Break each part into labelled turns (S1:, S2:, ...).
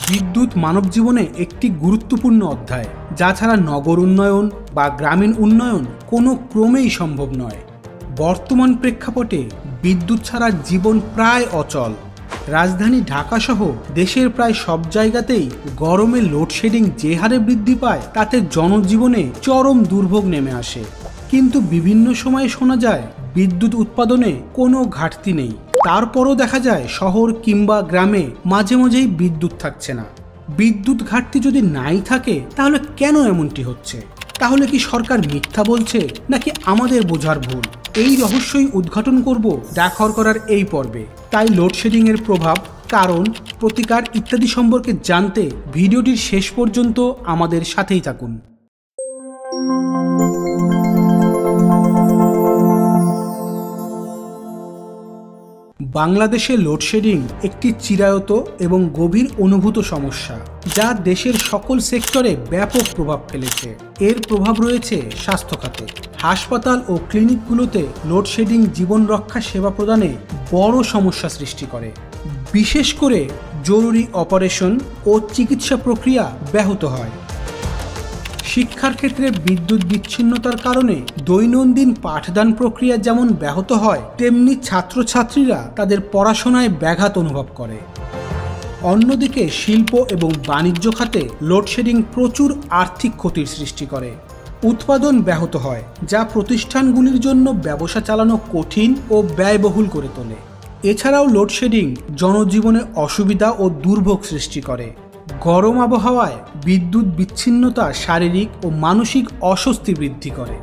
S1: বিদ্যুৎ মানব জীবনে একটি গুরুত্বপূর্ণ অধ্যায়, যা ছাড়া নগর উন্নয়ন বা গ্রামীণ উন্নয়ন কোনো ক্রমেই সম্ভব নয়। বর্তমান প্রেক্ষাপটে বিদ্যুৎ ছাড়া জীবন প্রায় অচল। রাজধানী ঢাকাসহ দেশের প্রায় সব জায়গাতেই গরমে লোডশেডিং যে হারে বৃদ্ধি পায়, তাতে জনজীবনে চরম দুর্ভোগ নেমে আসে। কিন্তু বিভিন্ন সময়ে শোনা যায় বিদ্যুৎ উৎপাদনে কোনো ঘাটতি নেই। তারপরও দেখা যায় শহর কিংবা গ্রামে মাঝে মাঝেই বিদ্যুৎ থাকছে না। বিদ্যুৎ ঘাটতি যদি নাই থাকে, তাহলে কেন এমনটি হচ্ছে? তাহলে কি সরকার মিথ্যা বলছে, নাকি আমাদের বোঝার ভুল? এই রহস্যই উদ্ঘাটন করব ডাকঘর করার এই পর্বে। তাই লোডশেডিং এর প্রভাব, কারণ, প্রতিকার ইত্যাদি সম্পর্কে জানতে ভিডিওটির শেষ পর্যন্ত আমাদের সাথেই থাকুন। বাংলাদেশে লোডশেডিং একটি চিরায়ত এবং গভীর অনুভূত সমস্যা, যা দেশের সকল সেক্টরে ব্যাপক প্রভাব ফেলেছে। এর প্রভাব রয়েছে স্বাস্থ্য খাতে। হাসপাতাল ও ক্লিনিকগুলোতে লোডশেডিং জীবন রক্ষা সেবা প্রদানে বড় সমস্যা সৃষ্টি করে। বিশেষ করে জরুরি অপারেশন ও চিকিৎসা প্রক্রিয়া ব্যাহত হয়। শিক্ষার ক্ষেত্রে বিদ্যুৎ বিচ্ছিন্নতার কারণে দৈনন্দিন পাঠদান প্রক্রিয়া যেমন ব্যাহত হয়, তেমনি ছাত্রছাত্রীরা তাদের পড়াশোনায় ব্যাঘাত অনুভব করে। অন্যদিকে শিল্প এবং বাণিজ্য খাতে লোডশেডিং প্রচুর আর্থিক ক্ষতির সৃষ্টি করে। উৎপাদন ব্যাহত হয়, যা প্রতিষ্ঠানগুলির জন্য ব্যবসা চালানো কঠিন ও ব্যয়বহুল করে তোলে। এছাড়াও লোডশেডিং জনজীবনে অসুবিধা ও দুর্ভোগ সৃষ্টি করে। গরম আবহাওয়ায় বিদ্যুৎ বিচ্ছিন্নতা শারীরিক ও মানসিক অস্বস্তি বৃদ্ধি করে।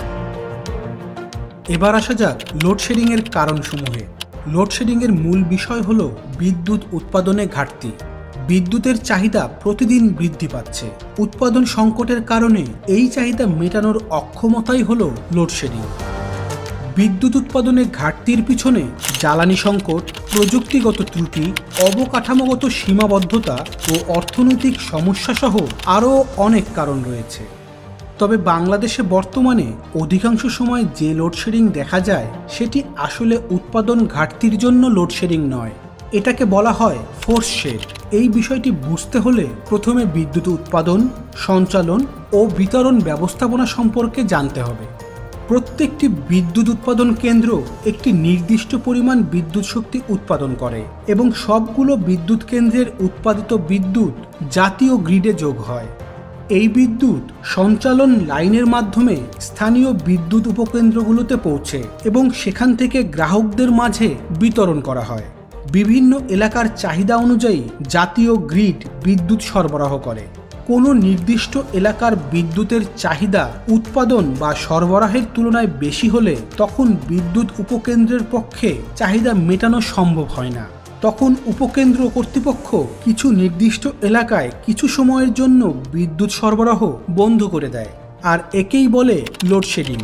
S1: এবার আসা যাক লোডশেডিং এর কারণসমূহে। লোডশেডিং এর মূল বিষয় হল বিদ্যুৎ উৎপাদনে ঘাটতি। বিদ্যুতের চাহিদা প্রতিদিন বৃদ্ধি পাচ্ছে। উৎপাদন সংকটের কারণে এই চাহিদা মেটানোর অক্ষমতাই হল লোডশেডিং। বিদ্যুৎ উৎপাদনে ঘাটতির পিছনে জ্বালানি সংকট, প্রযুক্তিগত ত্রুটি, অবকাঠামোগত সীমাবদ্ধতা ও অর্থনৈতিক সমস্যা সহ আরও অনেক কারণ রয়েছে। তবে বাংলাদেশে বর্তমানে অধিকাংশ সময় যে লোডশেডিং দেখা যায়, সেটি আসলে উৎপাদন ঘাটতির জন্য লোডশেডিং নয়। এটাকে বলা হয় ফোর্স শেড। এই বিষয়টি বুঝতে হলে প্রথমে বিদ্যুৎ উৎপাদন, সঞ্চালন ও বিতরণ ব্যবস্থাপনা সম্পর্কে জানতে হবে। প্রত্যেকটি বিদ্যুৎ উৎপাদন কেন্দ্র একটি নির্দিষ্ট পরিমাণ বিদ্যুৎ শক্তি উৎপাদন করে এবং সবগুলো বিদ্যুৎ কেন্দ্রের উৎপাদিত বিদ্যুৎ জাতীয় গ্রিডে যোগ হয়। এই বিদ্যুৎ সঞ্চালন লাইনের মাধ্যমে স্থানীয় বিদ্যুৎ উপকেন্দ্রগুলোতে পৌঁছে এবং সেখান থেকে গ্রাহকদের মাঝে বিতরণ করা হয়। বিভিন্ন এলাকার চাহিদা অনুযায়ী জাতীয় গ্রিড বিদ্যুৎ সরবরাহ করে। কোনো নির্দিষ্ট এলাকার বিদ্যুতের চাহিদা উৎপাদন বা সরবরাহের তুলনায় বেশি হলে তখন বিদ্যুৎ উপকেন্দ্রের পক্ষে চাহিদা মেটানো সম্ভব হয় না। তখন উপকেন্দ্র কর্তৃপক্ষ কিছু নির্দিষ্ট এলাকায় কিছু সময়ের জন্য বিদ্যুৎ সরবরাহ বন্ধ করে দেয়, আর একেই বলে লোডশেডিং।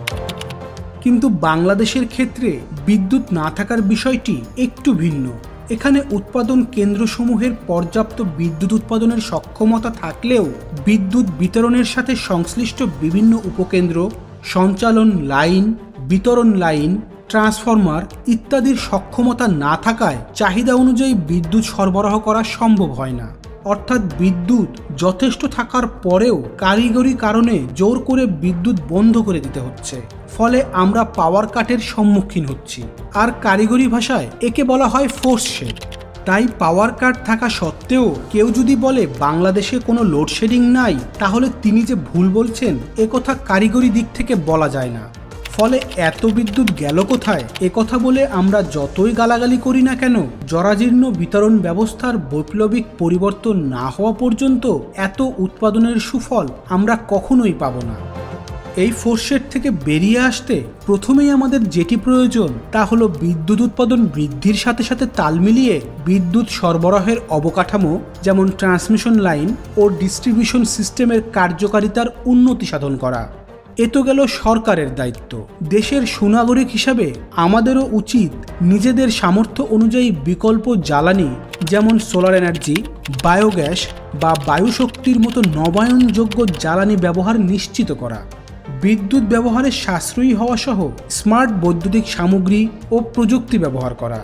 S1: কিন্তু বাংলাদেশের ক্ষেত্রে বিদ্যুৎ না থাকার বিষয়টি একটু ভিন্ন। এখানে উৎপাদন কেন্দ্রসমূহের পর্যাপ্ত বিদ্যুৎ উৎপাদনের সক্ষমতা থাকলেও বিদ্যুৎ বিতরণের সাথে সংশ্লিষ্ট বিভিন্ন উপকেন্দ্র, সঞ্চালন লাইন, বিতরণ লাইন, ট্রান্সফরমার ইত্যাদির সক্ষমতা না থাকায় চাহিদা অনুযায়ী বিদ্যুৎ সরবরাহ করা সম্ভব হয় না। অর্থাৎ বিদ্যুৎ যথেষ্ট থাকার পরেও কারিগরি কারণে জোর করে বিদ্যুৎ বন্ধ করে দিতে হচ্ছে। ফলে আমরা পাওয়ার কাটের সম্মুখীন হচ্ছি। আর কারিগরি ভাষায় একে বলা হয় ফোর্স শেড। তাই পাওয়ার কাট থাকা সত্ত্বেও কেউ যদি বলে বাংলাদেশে কোনো লোডশেডিং নাই, তাহলে তিনি যে ভুল বলছেন একথা কারিগরি দিক থেকে বলা যায় না। ফলে এত বিদ্যুৎ গেল কোথায় একথা বলে আমরা যতই গালাগালি করি না কেন, জরাজীর্ণ বিতরণ ব্যবস্থার বৈপ্লবিক পরিবর্তন না হওয়া পর্যন্ত এত উৎপাদনের সুফল আমরা কখনোই পাব না। এই ফোর্স শেড থেকে বেরিয়ে আসতে প্রথমেই আমাদের যেটি প্রয়োজন তা হলো বিদ্যুৎ উৎপাদন বৃদ্ধির সাথে সাথে তাল মিলিয়ে বিদ্যুৎ সরবরাহের অবকাঠামো, যেমন ট্রান্সমিশন লাইন ও ডিস্ট্রিবিউশন সিস্টেমের কার্যকারিতার উন্নতি সাধন করা। এ তো গেল সরকারের দায়িত্ব। দেশের সুনাগরিক হিসাবে আমাদেরও উচিত নিজেদের সামর্থ্য অনুযায়ী বিকল্প জ্বালানি, যেমন সোলার এনার্জি, বায়োগ্যাস বা বায়ুশক্তির মতো নবায়নযোগ্য জ্বালানি ব্যবহার নিশ্চিত করা। বিদ্যুৎ ব্যবহারে সাশ্রয়ী হওয়া সহ স্মার্ট বৈদ্যুতিক সামগ্রী ও প্রযুক্তি ব্যবহার করা।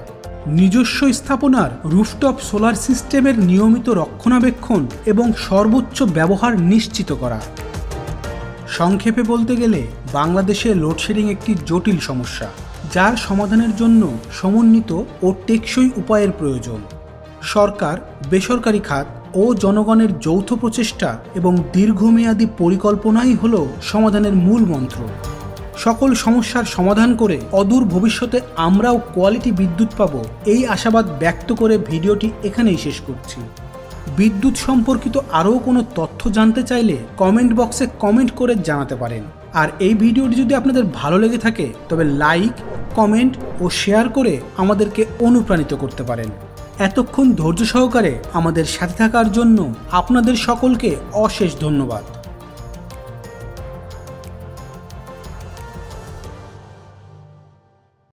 S1: নিজস্ব স্থাপনার রুফটপ সোলার সিস্টেমের নিয়মিত রক্ষণাবেক্ষণ এবং সর্বোচ্চ ব্যবহার নিশ্চিত করা। সংক্ষেপে বলতে গেলে বাংলাদেশে লোডশেডিং একটি জটিল সমস্যা, যার সমাধানের জন্য সমন্বিত ও টেকসই উপায়ের প্রয়োজন। সরকার, বেসরকারি খাত ও জনগণের যৌথ প্রচেষ্টা এবং দীর্ঘমেয়াদী পরিকল্পনাই হল সমাধানের মূল মন্ত্র। সকল সমস্যার সমাধান করে অদূর ভবিষ্যতে আমরাও কোয়ালিটি বিদ্যুৎ পাব, এই আশাবাদ ব্যক্ত করে ভিডিওটি এখানেই শেষ করছি। বিদ্যুৎ সম্পর্কিত আরও কোনো তথ্য জানতে চাইলে কমেন্ট বক্সে কমেন্ট করে জানাতে পারেন। আর এই ভিডিওটি যদি আপনাদের ভালো লেগে থাকে তবে লাইক, কমেন্ট ও শেয়ার করে আমাদেরকে অনুপ্রাণিত করতে পারেন। এতক্ষণ ধৈর্য সহকারে আমাদের সাথে থাকার জন্য আপনাদের সকলকে অশেষ ধন্যবাদ।